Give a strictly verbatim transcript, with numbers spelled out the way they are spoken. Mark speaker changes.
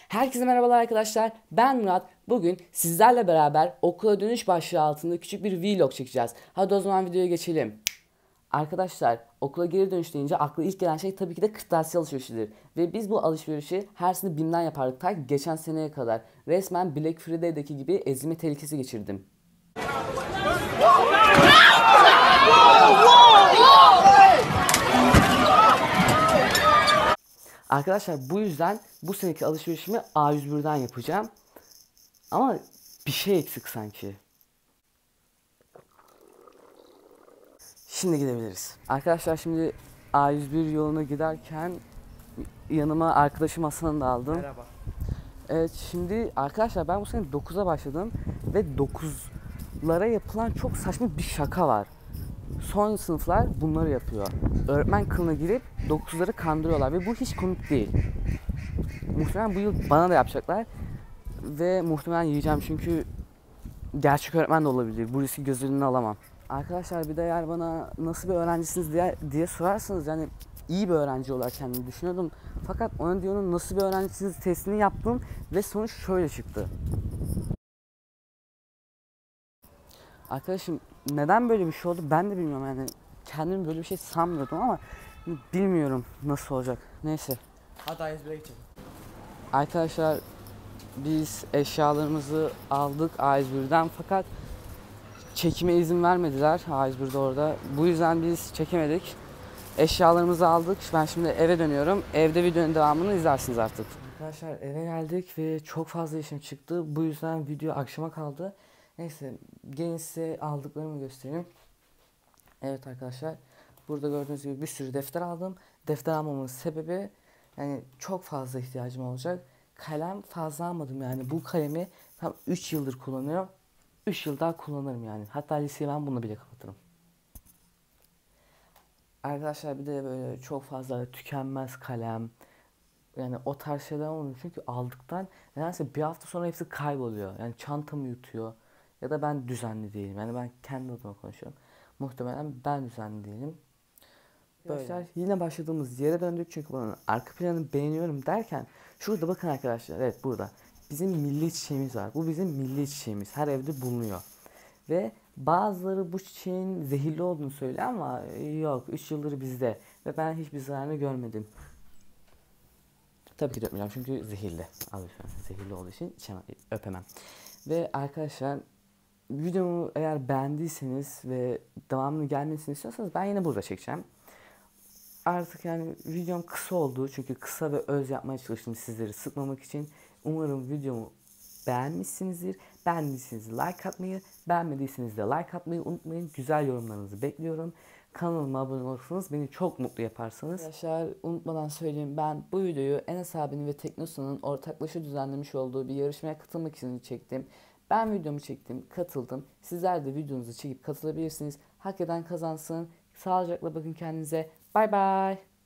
Speaker 1: Herkese merhabalar arkadaşlar. Ben Murat. Bugün sizlerle beraber okula dönüş başlığı altında küçük bir vlog çekeceğiz. Hadi o zaman videoya geçelim. Arkadaşlar okula geri dönüş deyince akla ilk gelen şey tabii ki de kırtasiye alışverişidir. Ve biz bu alışverişi her sene BİM'den yapardık ta geçen seneye kadar. Resmen Black Friday'deki gibi ezilme tehlikesi geçirdim. Arkadaşlar bu yüzden bu seneki alışverişimi A yüz birden yapacağım. Ama bir şey eksik sanki. Şimdi gidebiliriz. Arkadaşlar şimdi A yüz bir yoluna giderken yanıma arkadaşım Hasan'ı da aldım.
Speaker 2: Merhaba.
Speaker 1: Evet şimdi arkadaşlar ben bu sene dokuza başladım ve dokuzlara yapılan çok saçma bir şaka var. Son sınıflar bunları yapıyor. Öğretmen kılığına girip dokuzları kandırıyorlar ve bu hiç komik değil. Muhtemelen bu yıl bana da yapacaklar ve muhtemelen yiyeceğim çünkü gerçek öğretmen de olabilir. Bu riski göz önüne alamam. Arkadaşlar bir de eğer bana nasıl bir öğrencisiniz diye, diye sorarsanız yani iyi bir öğrenci olarak kendimi düşünüyordum. Fakat ona diyorum nasıl bir öğrencisiniz testini yaptım ve sonuç şöyle çıktı. Arkadaşım neden böyle bir şey oldu ben de bilmiyorum yani kendimi böyle bir şey sanmıyordum ama bilmiyorum nasıl olacak. Neyse.
Speaker 2: Hadi A yüz bire geçelim.
Speaker 1: Arkadaşlar biz eşyalarımızı aldık A yüz birden fakat çekime izin vermediler A yüz birde orada. Bu yüzden biz çekemedik. Eşyalarımızı aldık. Ben şimdi eve dönüyorum. Evde videonun devamını izlersiniz artık. Arkadaşlar eve geldik ve çok fazla işim çıktı. Bu yüzden video akşama kaldı. Neyse gelin size aldıklarımı göstereyim. Evet arkadaşlar burada gördüğünüz gibi bir sürü defter aldım. Defter almamın sebebi yani çok fazla ihtiyacım olacak. Kalem fazla almadım yani bu kalemi tam üç yıldır kullanıyorum. üç yıl daha kullanırım yani. Hatta liseyi ben bununla bile kapatırım. Arkadaşlar bir de böyle çok fazla tükenmez kalem yani o tarz şeyler olmuyor çünkü aldıktan nedense bir hafta sonra hepsi kayboluyor. Yani çantamı yutuyor ya da ben düzenli değilim. Yani ben kendi adıma konuşuyorum. Muhtemelen ben düzenli değilim. Böyle. Arkadaşlar yine başladığımız yere döndük çünkü bunun arka planını beğeniyorum derken şurada bakın arkadaşlar evet burada bizim milli çiçeğimiz var. Bu bizim milli çiçeğimiz her evde bulunuyor. Ve bazıları bu çiçeğin zehirli olduğunu söylüyor ama yok üç yıldır bizde ve ben hiçbir zararını görmedim. Tabii ki dökmeyeceğim çünkü zehirli. Al lütfen zehirli olduğu için içemem, öpemem. Ve arkadaşlar videomu eğer beğendiyseniz ve devamını gelmesini istiyorsanız ben yine burada çekeceğim. Artık yani videom kısa oldu çünkü kısa ve öz yapmaya çalıştım sizleri sıkmamak için. Umarım videomu beğenmişsinizdir. Beğendiyseniz like atmayı, beğenmediyseniz de like atmayı unutmayın. Güzel yorumlarınızı bekliyorum. Kanalıma abone olursanız beni çok mutlu yaparsanız. Arkadaşlar unutmadan söyleyeyim ben bu videoyu Enes abinin ve Teknosa'nın ortaklaşa düzenlemiş olduğu bir yarışmaya katılmak için çektim. Ben videomu çektim, katıldım. Sizler de videonuzu çekip katılabilirsiniz. Hak eden kazansın. Sağlıcakla bakın kendinize. Bye bye.